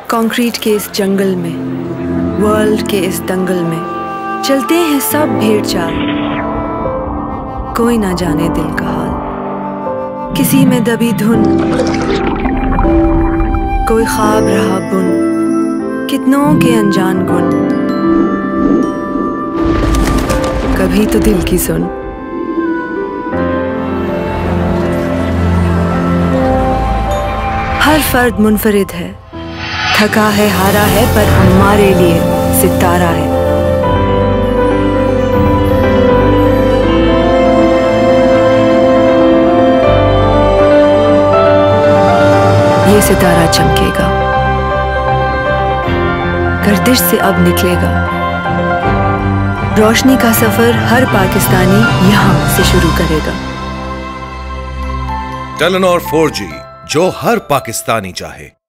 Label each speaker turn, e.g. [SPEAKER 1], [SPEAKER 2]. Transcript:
[SPEAKER 1] Concrete के इस जंगल में, वर्ल्ड के इस दंगल में चलते हैं सब भेड़ चाल। कोई ना जाने दिल का हाल, किसी में दबी धुन, कोई ख्वाब रहा बुन, कितनों के अनजान गुन। कभी तो दिल की सुन। हर फर्द मुनफरिद है, थका है हारा है, पर हमारे लिए सितारा है। ये सितारा चमकेगा, गर्दिश से अब निकलेगा। रोशनी का सफर हर पाकिस्तानी यहाँ से शुरू करेगा।
[SPEAKER 2] टेलेनॉर 4G, जो हर पाकिस्तानी चाहे।